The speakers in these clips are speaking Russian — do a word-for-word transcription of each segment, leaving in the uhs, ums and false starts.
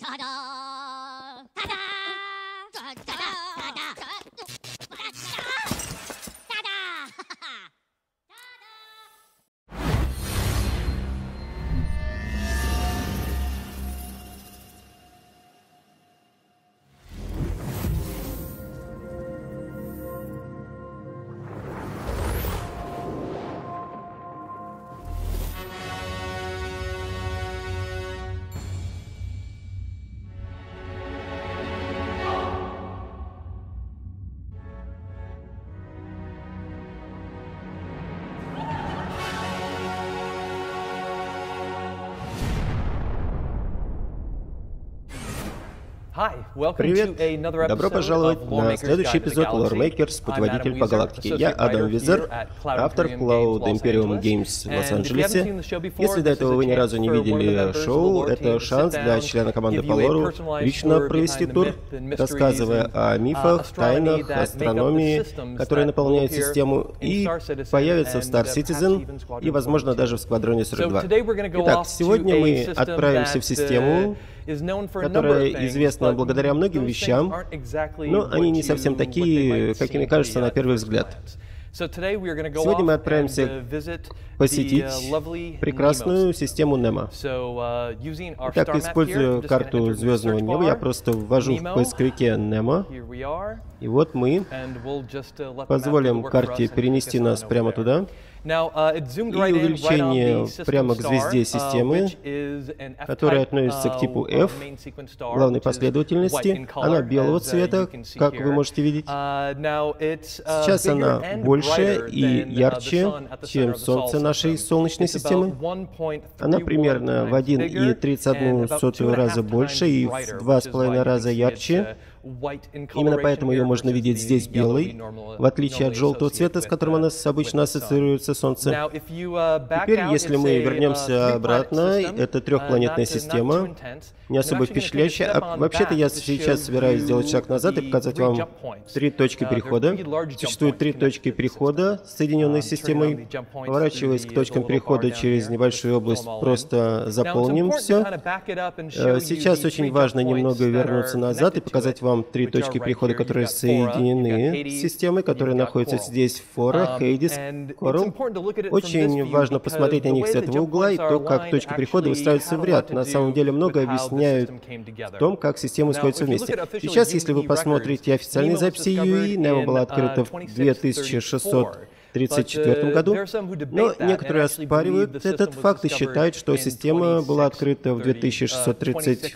Привет! Добро пожаловать на следующий эпизод Lore Makers, Путеводитель по галактике. Я Адам Визер, автор Cloud Imperium Games в Лос-Анджелесе. Если до этого вы ни разу не видели шоу, это шанс для члена команды по лору лично провести тур, рассказывая о мифах, тайнах, астрономии, которые наполняют систему, и появится в Star Citizen, и, возможно, даже в Сквадроне сорок два. Итак, сегодня мы отправимся в систему, которая известна благодаря многим вещам, но они не совсем такие, какими кажутся на первый взгляд. Сегодня мы отправимся посетить прекрасную систему Немо. Итак, используя карту звездного неба, я просто ввожу в поисковике Немо, и вот мы позволим карте перенести нас прямо туда. И увеличение прямо к звезде системы, которая относится к типу F, главной последовательности. Она белого цвета, как вы можете видеть. Сейчас она больше и ярче, чем Солнце нашей Солнечной системы. Она примерно в один и тридцать одну сотую раза больше и в два с половиной раза ярче. Именно поэтому ее можно видеть здесь белой, в отличие от желтого цвета, с которым она обычно ассоциируется Солнце. Теперь, если мы вернемся обратно, это трехпланетная система, не особо впечатляющая. А вообще-то я сейчас собираюсь сделать шаг назад и показать вам три точки перехода. Существует три точки перехода, соединенные с системой. Поворачиваясь к точкам перехода через небольшую область, просто заполним все. Сейчас очень важно немного вернуться назад и показать вам три точки перехода, которые соединены с системой, которые находятся здесь: Фора, Хейдис, Корал. Очень важно посмотреть на них с этого угла и то, как точки перехода выстраиваются в ряд. На самом деле много объясняют в том, как системы сходятся вместе. Сейчас, если вы посмотрите официальные записи ю и, Немо была открыта в две тысячи шестьсот тридцать четвёртом году, но некоторые оспаривают этот факт и считают, что система была открыта в две тысячи шестьсот тридцать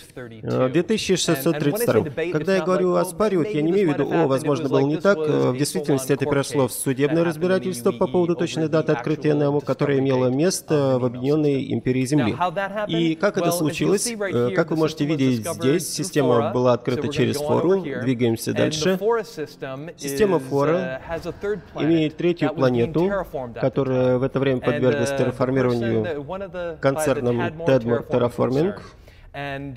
втором. Когда я говорю оспаривать, я не имею в виду, о, возможно, было не так. В действительности это перешло в судебное разбирательство по поводу точной даты открытия Немо, которое имело место в Объединенной Империи Земли. И как это случилось? Как вы можете видеть здесь, система была открыта через Фору. Двигаемся дальше. Система Фора имеет третью планету, которая в это время подверглась терраформированию концерном Tedmor Terraforming. Они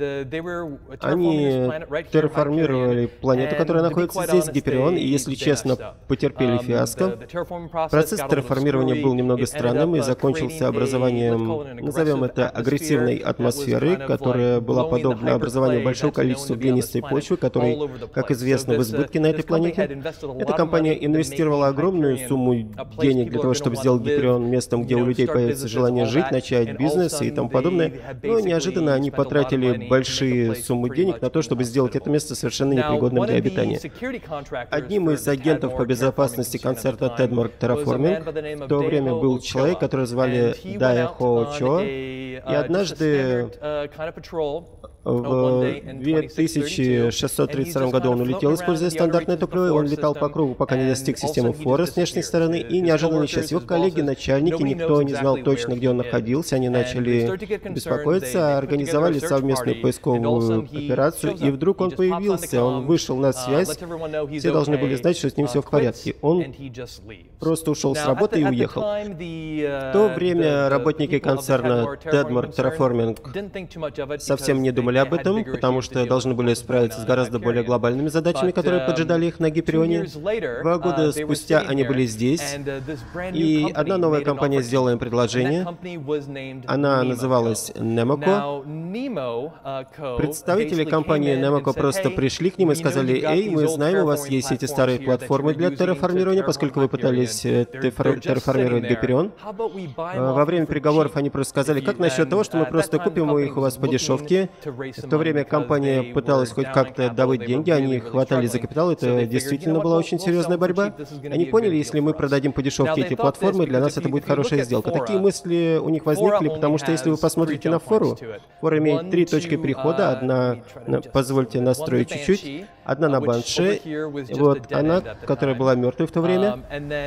терраформировали планету, которая находится здесь, Гиперион, и, если честно, потерпели фиаско. Процесс терраформирования был немного странным и закончился образованием, назовем это, агрессивной атмосферы, которая была подобна образованию большого количества глинистой почвы, которой, как известно, в избытке на этой планете. Эта компания инвестировала огромную сумму денег для того, чтобы сделать Гиперион местом, где у людей появится желание жить, начать бизнес и тому подобное, но неожиданно они потратили большие суммы денег на то, чтобы сделать это место совершенно непригодным для обитания. Одним из агентов по безопасности концерта Tedmor Terraforming в то время был человек, которого звали Дая Хоу Чо, и однажды в две тысячи шестьсот тридцать втором году он улетел, используя стандартное топливо, и он летал по кругу, пока не достиг системы Фора с внешней стороны, и неожиданно исчез. Его коллеги, начальники, никто не знал точно, где он находился, они начали беспокоиться, организовали совместную поисковую операцию, и вдруг он появился, он вышел на связь, все должны были знать, что с ним все в порядке. Он просто ушел с работы и уехал. В то время работники концерна Tedmor Terraforming совсем не думали думали об этом, потому что должны были справиться с гораздо более глобальными задачами, которые поджидали их на Гиперионе. Два года спустя они были здесь, и одна новая компания сделала им предложение. Она называлась Nemoko. Представители компании Nemoko просто пришли к ним и сказали: «Эй, мы знаем, у вас есть эти старые платформы для терраформирования, поскольку вы пытались терраформировать Гиперион». Во время переговоров они просто сказали: «Как насчет того, что мы просто купим их у вас по дешевке?» В то время компания пыталась хоть как-то добыть деньги, они хватали за капитал, это действительно была очень серьезная борьба. Они поняли, если мы продадим по дешевке эти платформы, для нас это будет хорошая сделка. Такие мысли у них возникли, потому что если вы посмотрите на фору, фора имеет три точки перехода, одна, позвольте настроить чуть-чуть, одна на Банше, вот она, которая была мертвой в то время.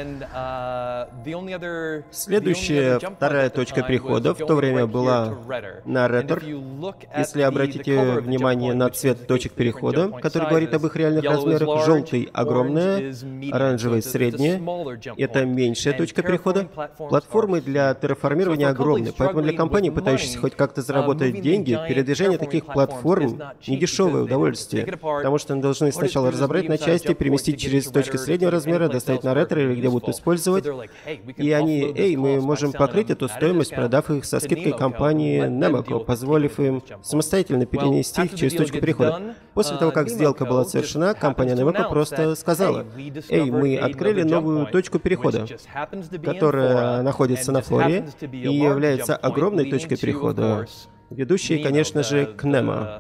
Следующая, вторая точка перехода в то время была на Ретор. Если обратите внимание на цвет точек перехода, который говорит об их реальных размерах, желтый — огромная, оранжевый — средняя, это меньшая точка перехода. Платформы для терраформирования огромны, поэтому для компаний, пытающихся хоть как-то заработать деньги, передвижение таких платформ — недешевое удовольствие, потому что они должны сначала разобрать на части, переместить через точки среднего размера, доставить на Ретор или где будут использовать. И они: «Эй, мы можем покрыть эту стоимость, продав их со скидкой компании Nemoko, позволив им самостоятельно перенести их через точку перехода». После того, как сделка была совершена, компания Nemoko просто сказала: «Эй, мы открыли новую точку перехода, которая находится на форе и является огромной точкой перехода, ведущей, конечно же, к Nemo,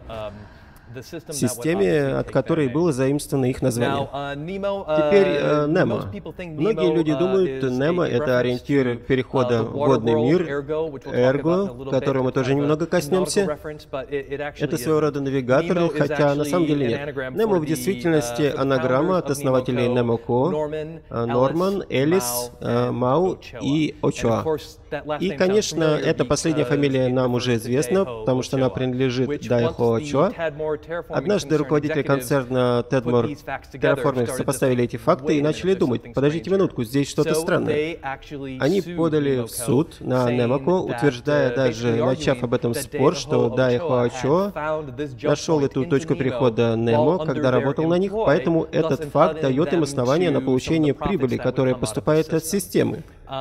системе, от которой было заимствовано их название». Теперь э, Nemo. Многие люди думают, Nemo — это ориентир перехода в водный мир, Ergo, которого мы тоже немного коснемся. Это своего рода навигатор, хотя на самом деле нет. Nemo в действительности анаграмма от основателей Nemoko: Норман, Элис, Мау и Очоа. И, конечно, эта последняя фамилия нам уже известна, потому что она принадлежит Дайхо Очоа. Однажды руководители концерна Tedmor Terraformers сопоставили эти факты и начали думать: подождите минутку, здесь что-то странное. Они подали в суд на Nemoko, утверждая, даже начав об этом спор, что Дайхо Очоа нашел эту точку перехода Nemo, когда работал на них, поэтому этот факт дает им основание на получение прибыли, которая поступает от системы.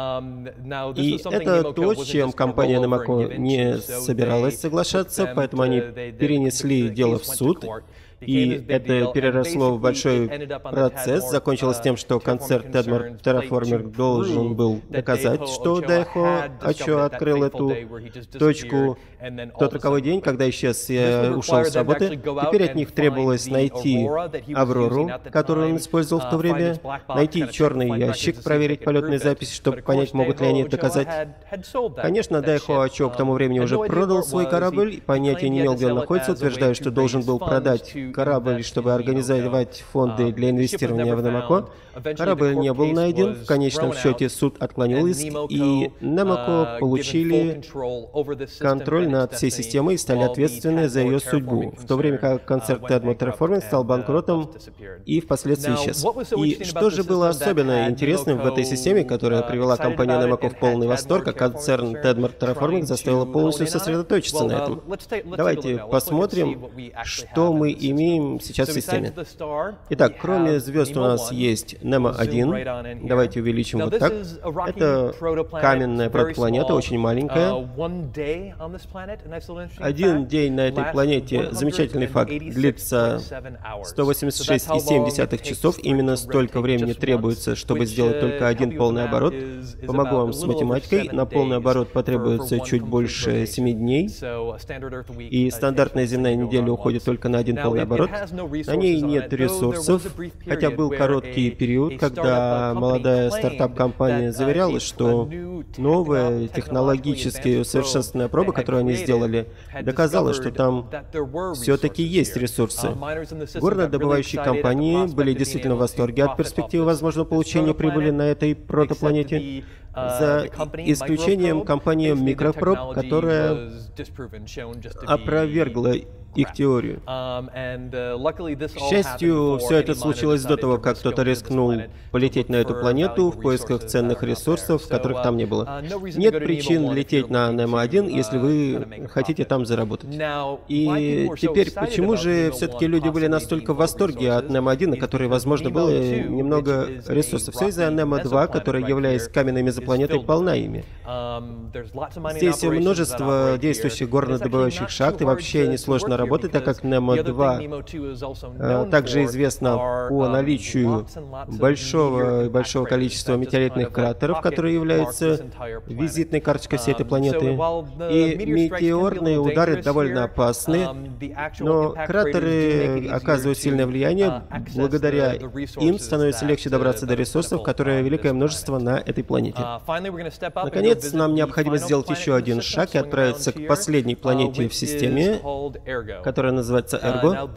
И это то, с чем компания Nemoko не собиралась соглашаться, поэтому они перенесли дело в суд. И это переросло в большой процесс, закончилось тем, что концерт Tedmor Terraformer должен был доказать, что Дайхо Очоа открыл эту точку в тот роковой день, когда исчез и ушел с работы. Теперь от них требовалось найти Аврору, которую он использовал в то время, найти черный ящик, проверить полетные записи, чтобы понять, могут ли они это доказать. Конечно, Дайхо Очоа к тому времени уже продал свой корабль, понятия не имел, где он находится, утверждая, что должен был продать корабль, чтобы организовать фонды для инвестирования в Nemoko. Корабль не был найден, в конечном счете суд отклонил иск, и Nemoko получили контроль над всей системой и стали ответственны за ее судьбу, в то время как концерт Tedmor Terraformers стал банкротом и впоследствии исчез. И что же было особенно интересным в этой системе, которая привела компанию Nemoko в полный восторг, а концерн Tedmor Terraformers заставила полностью сосредоточиться на этом? Давайте посмотрим, что мы имеем сейчас в системе. Итак, кроме звезд у нас есть Nemo один. Давайте увеличим вот так. Это каменная протопланета, очень маленькая. Один день на этой планете, замечательный факт, длится сто восемьдесят шесть и семь десятых часов. Именно столько времени требуется, чтобы сделать только один полный оборот. Помогу вам с математикой. На полный оборот потребуется чуть больше семи дней. И стандартная земная неделя уходит только на один полный оборот. На ней нет ресурсов, хотя был короткий период, когда молодая стартап-компания заверяла, что новая технологически усовершенствованная проба, которую они сделали, доказала, что там все-таки есть ресурсы. Горнодобывающие компании были действительно в восторге от перспективы возможного получения прибыли на этой протопланете. за исключением компании Microprobe, которая опровергла их теорию. К счастью, все это случилось до того, как кто-то рискнул полететь на эту планету в поисках ценных ресурсов, которых там не было. Нет причин лететь на Немо один, если вы хотите там заработать. И теперь, почему же все-таки люди были настолько в восторге от Немо один, на которой, возможно, было немного ресурсов? Все из-за Немо два, которая, являясь каменной мезопланетой, полна ими. Здесь множество действующих горнодобывающих шахт, и вообще несложно работать. Работать, так как Немо два э, также известна по наличию большого большого количества метеоритных кратеров, которые являются визитной карточкой всей этой планеты. И метеорные удары довольно опасны, но кратеры оказывают сильное влияние. Благодаря им становится легче добраться до ресурсов, которые великое множество на этой планете. Наконец, нам необходимо сделать еще один шаг и отправиться к последней планете в системе, которая называется Эрго.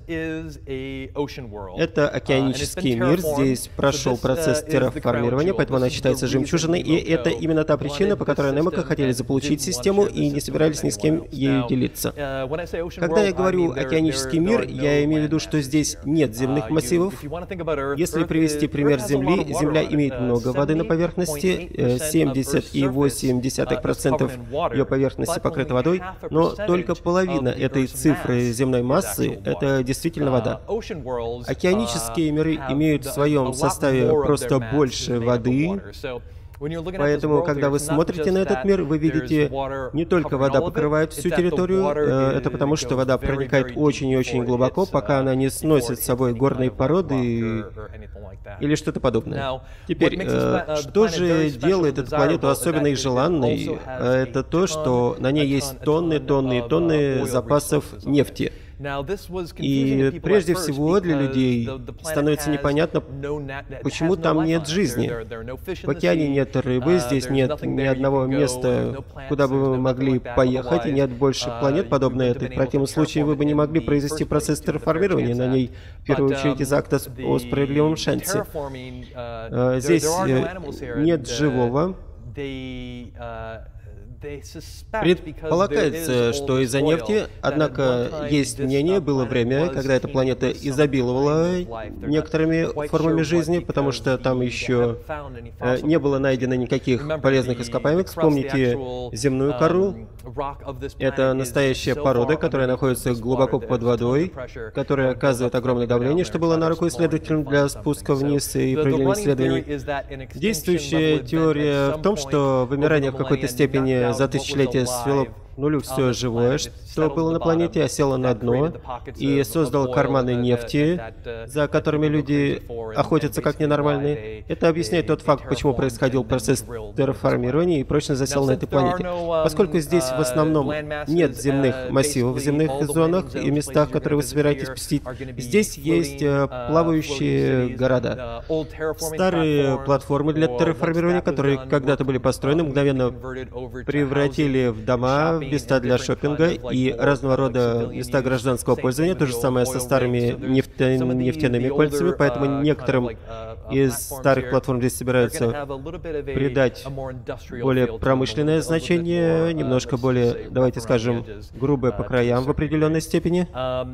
Это океанический мир. Здесь прошел процесс терраформирования, поэтому она считается жемчужиной. И это именно та причина, по которой Немека хотели заполучить систему и не собирались ни с кем ею делиться. Когда я говорю океанический мир, я имею в виду, что здесь нет земных массивов. Если привести пример Земли, Земля имеет много воды на поверхности, семьдесят и восемь десятых процентов ее поверхности покрыта водой, но только половина этой цифры земной массы — это действительно вода. Океанические миры имеют в своем составе просто больше воды. Поэтому, когда вы смотрите на этот мир, вы видите, не только вода покрывает всю территорию, это потому, что вода проникает очень и очень глубоко, пока она не сносит с собой горные породы или что-то подобное. Теперь, что же делает эту планету особенной и желанной? Это то, что на ней есть тонны, тонны и тонны запасов нефти. И прежде всего для людей становится непонятно, почему там нет жизни. В океане нет рыбы, здесь нет ни одного места, куда бы вы могли поехать, и нет больше планет, подобной этой. В противном случае вы бы не могли произвести процесс терраформирования на ней, в первую очередь из акта о справедливом шансе. Здесь нет живого. Предполагается, что из-за нефти, однако есть мнение, было время, когда эта планета изобиловала некоторыми формами жизни, потому что там еще не было найдено никаких полезных ископаемых. Вспомните земную кору. Это настоящая порода, которая находится глубоко под водой, которая оказывает огромное давление, что было на руку исследователям для спуска вниз и проведения исследований. Действующая теория в том, что вымирание в какой-то степени за тысячелетия свело к нулю все живое, что было на планете, осело на дно и создало карманы нефти, за которыми люди охотятся как ненормальные. Это объясняет тот факт, почему происходил процесс терраформирования и прочно засел на этой планете. Поскольку здесь в основном нет земных массивов в земных зонах и местах, которые вы собираетесь посетить, здесь есть плавающие города. Старые платформы для терраформирования, которые когда-то были построены, мгновенно превратили в дома, места для шопинга и разного рода места гражданского пользования. То же самое со старыми нефтя... нефтяными кольцами, поэтому некоторым из старых платформ здесь собираются придать более промышленное значение, немножко более, давайте скажем, грубое по краям в определенной степени.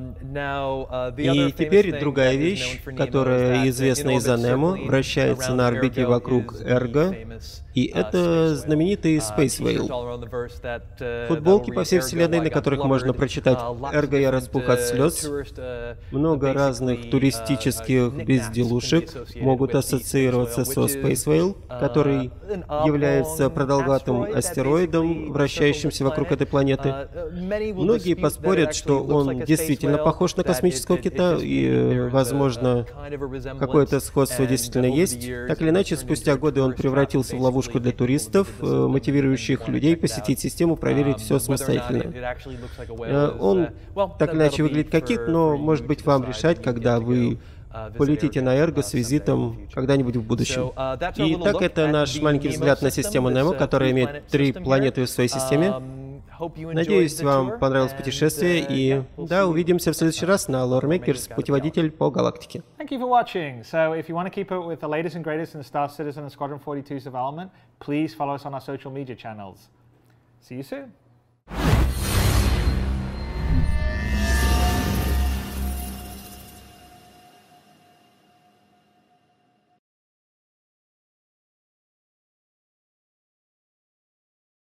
И теперь другая вещь, которая известна из-за Немо, вращается на орбите вокруг Эрго, и это знаменитый Space Whale. Футболки по всей вселенной, на которых можно прочитать «Эрго, я распух от слез». Много разных туристических безделушек могут ассоциироваться со Space Whale, который является продолговатым астероидом, вращающимся вокруг этой планеты. Многие поспорят, что он действительно похож на космического кита, и, возможно, какое-то сходство действительно есть. Так или иначе, спустя годы он превратился в ловушку для туристов, мотивирующих людей посетить систему, проверить все самостоятельно. Он так или иначе выглядит как кит, но может быть вам решать, когда вы полетите на Эрго с визитом когда-нибудь в будущем. Итак, это наш маленький взгляд на систему Немо, которая имеет три планеты в своей системе. Надеюсь, вам понравилось путешествие, и да, увидимся в следующий раз на Lore Makers, путеводитель по галактике. Thank you for watching. So if you want to keep up with the latest and greatest in the Star Citizen and Squadron forty-two development, please follow us on our social media channels. See you soon.